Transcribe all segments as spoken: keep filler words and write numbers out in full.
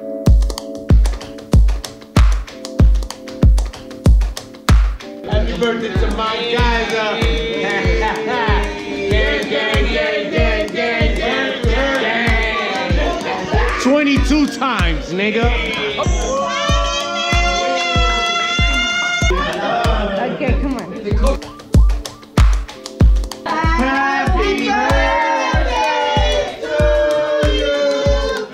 Happy birthday to my guys. Uh. Gang, gang, gang, gang, gang, gang, gang. twenty-two times, nigga. Okay, come on. Happy birthday to you.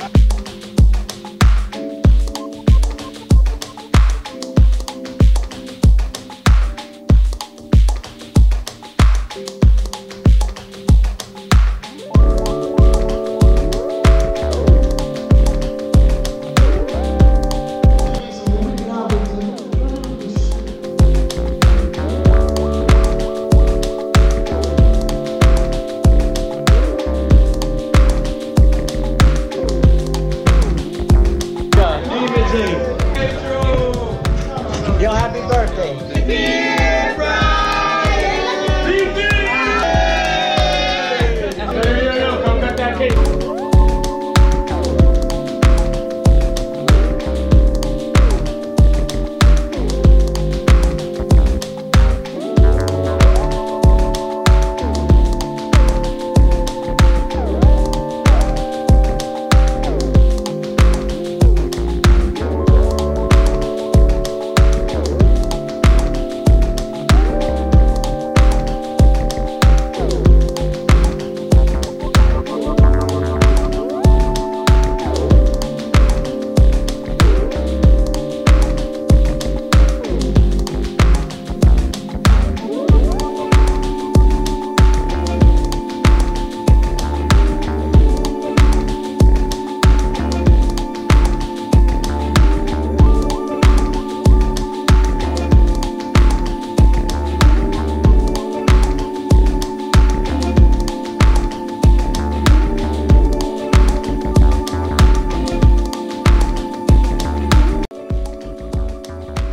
Yo, happy birthday. Dear Brian! Yo, yo, yo, come cut that cake.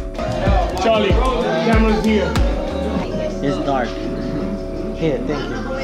Charlie, camera's here. It's dark. Here, thank you.